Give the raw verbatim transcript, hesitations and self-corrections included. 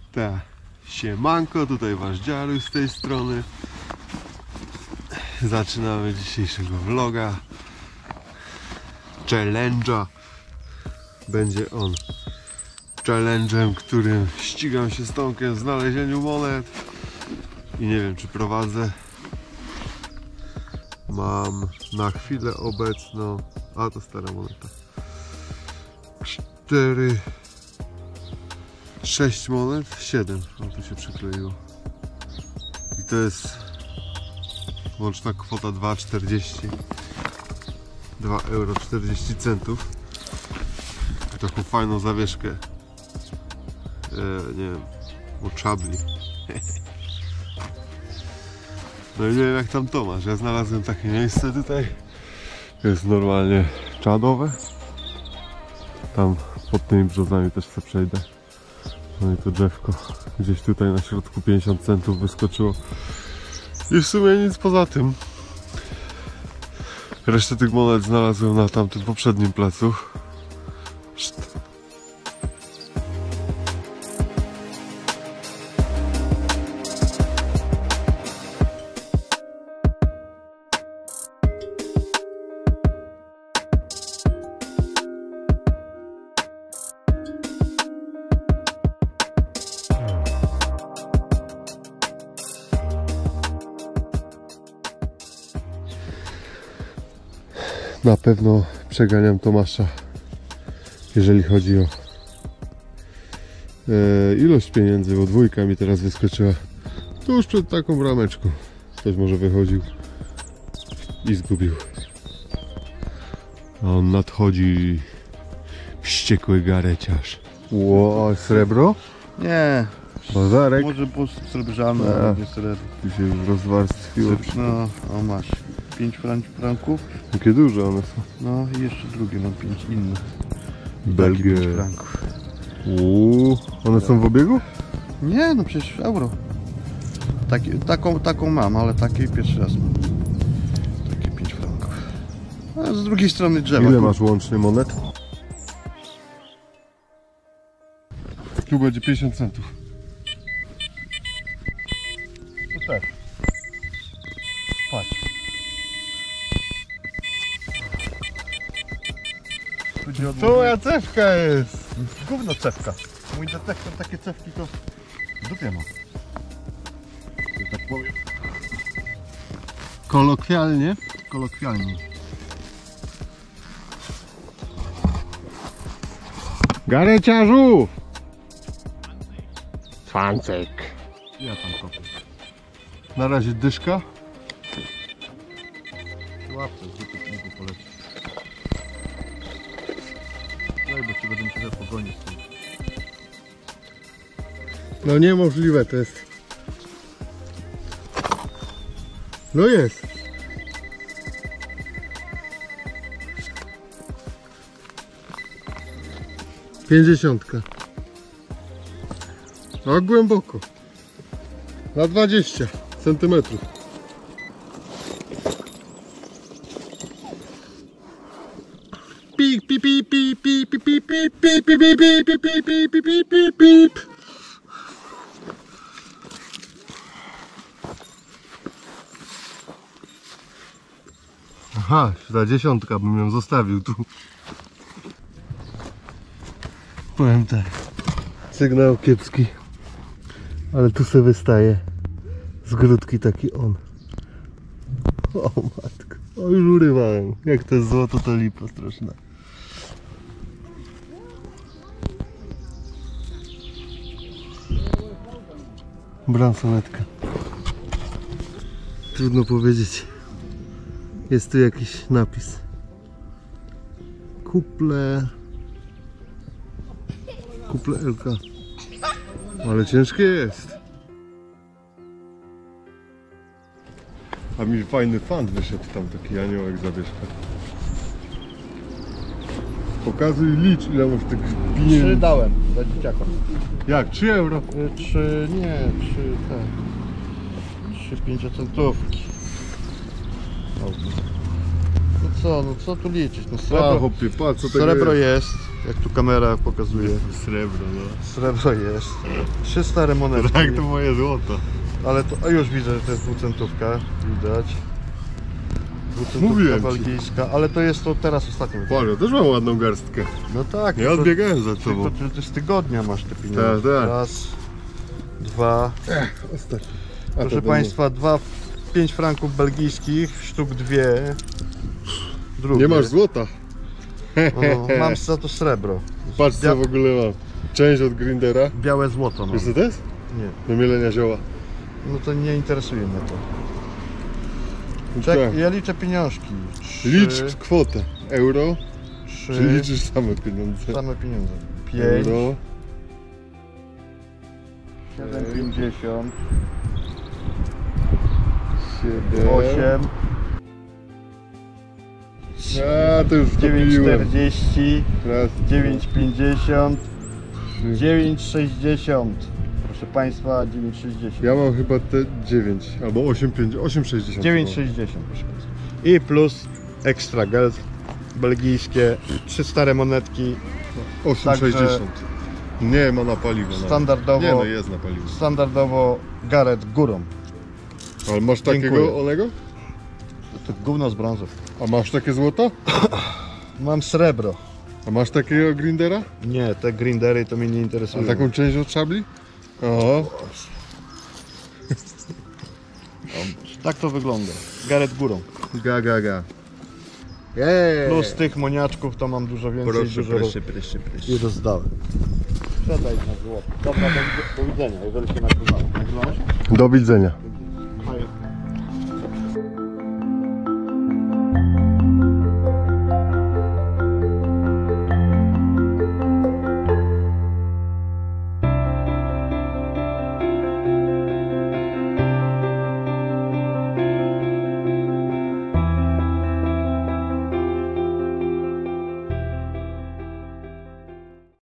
Tak, siemanko, tutaj wasz Dziaruś z tej strony. Zaczynamy dzisiejszego vloga, challenge'a. Będzie on challenge'em, którym ścigam się z Tomkiem w znalezieniu monet. I nie wiem, czy prowadzę. Mam na chwilę obecną, a to stara moneta, cztery, sześć monet, siedem, o tu się przykleiło. I to jest łączna kwota dwa czterdzieści, dwa euro czterdzieści centów. Taką fajną zawieszkę, e, nie wiem, oczabli. No i nie wiem, jak tam Tomasz. Ja znalazłem takie miejsce tutaj. Jest normalnie czadowe. Tam pod tymi brzozami też sobie przejdę. No i to drzewko gdzieś tutaj na środku pięćdziesiąt centów wyskoczyło. I w sumie nic poza tym. Resztę tych monet znalazłem na tamtym poprzednim placu. Na pewno przeganiam Tomasza, jeżeli chodzi o e, ilość pieniędzy, bo dwójka mi teraz wyskoczyła tuż przed taką brameczką. Ktoś może wychodził i zgubił. A on nadchodzi, wściekły gareciarz. Ło, srebro? Nie. Bazarek? Może po srebrzane, ale nie srebro. Tu się już rozwarstwiło. No, o masz. pięć franków. Jakie duże one są. No i jeszcze drugie mam pięć inne. Belgie. pięć franków. Uuu, one są w obiegu? Nie, no przecież euro. Taki, taką, taką mam, ale takiej pierwszy raz mam. Takie pięć franków. A z drugiej strony drzewa. Ile masz łącznie monet? Tu będzie pięćdziesiąt centów. To tak. Patrz. To moja cewka jest! Gówno cewka. Mój detektor takie cewki to w dupie ma. Ja tak powiem. Kolokwialnie? Kolokwialnie. Gareciarzu! Cwancek. Ja tam kopię. Na razie dyszka. Łapce, z dupy mógł polecieć. Daj, bo ci będę musiał pogonić z tym. No niemożliwe to jest. No jest. Pięćdziesiątka. A głęboko. Na dwadzieścia centymetrów. Pip, pip, pip, pip, pip, pip, pip, pip, pip, pip, pip, pip, pip, pip, pip, pip, pip. Aha, ta dziesiątka bym ją zostawił tu. Powiem tak. Sygnał kiepski. Ale tu sobie wystaje z grudki taki on. O matko. O, już urywałem. Jak to jest złoto, to lipa straszna. Bransoletka. Trudno powiedzieć. Jest tu jakiś napis. Kuple... Kuple L K. Ale ciężkie jest. A mi fajny fan wyszedł tam, taki aniołek zawieszka. Pokazuj, licz, ile masz tych pieniędzy. Trzy dałem za dzieciaka. Jak? trzy euro? Trzy, nie, trzy, tak. Trzy pięciocentówki. No co, no co tu liczyć? No A srebro, hopie, patrz co tego srebro jest. jest, jak tu kamera pokazuje. Srebro, no. Srebro jest. Trzy stare monetki. Tak to moje złoto. Ale to, a już widzę, że to jest dwucentówka, widać. Dwucentówka Mówiłem ci. belgijska, ale to jest to teraz ostatnio. Pario, też mam ładną garstkę. No tak. Nie to, odbiegałem za to, tobą. to, to, to z tygodnia masz te pieniądze. Tak, tak. Raz, dwa. Ostatni. A Proszę to do Państwa, dwa, pięć franków belgijskich, sztuk dwie. Drugie. Nie masz złota. No, mam za to srebro. Patrz co w ogóle mam. Część od Grindera. Białe złoto mam. Wiesz co to jest? Nie. Do mielenia zioła. No to nie interesuje mnie to. No Czek, tak. ja liczę pieniążki. Trzy, Licz kwotę. Euro. trzy, Czy liczysz same pieniądze? same pieniądze. Pięć, Euro. siedem pięćdziesiąt, Siedem. osiem, A, to już dziewięć kupiłem. czterdzieści, Raz, dziewięć pięćdziesiąt, trzy. dziewięć sześćdziesiąt. Proszę Państwa, dziewięć sześćdziesiąt. Ja mam chyba te dziewięć albo osiem pięćdziesiąt, osiem sześćdziesiąt. dziewięć sześćdziesiąt, proszę Państwa. I plus extra gel belgijskie, trzy stare monetki, osiem Także- sześćdziesiąt. Nie ma na paliwo. nawet. Standardowo- Nie no, jest na paliwo. standardowo Gareth górą. Ale masz takiego Dziękuję. onego? To gówno z brązu. A masz takie złoto? Mam srebro. A masz takiego Grindera? Nie, te grindery to mnie nie A interesują. taką część od szabli? Oho. Tak to wygląda. Gareth górą. Ga, ga, ga. Eee. Plus tych moniaczków to mam dużo więcej. Proszę, dużo proszę, proszę, proszę. I rozdałem. Sprzedaj na złoto. Dobra, do, do widzenia, jeżeli się nagrywałem. Nagrywałeś? Do widzenia.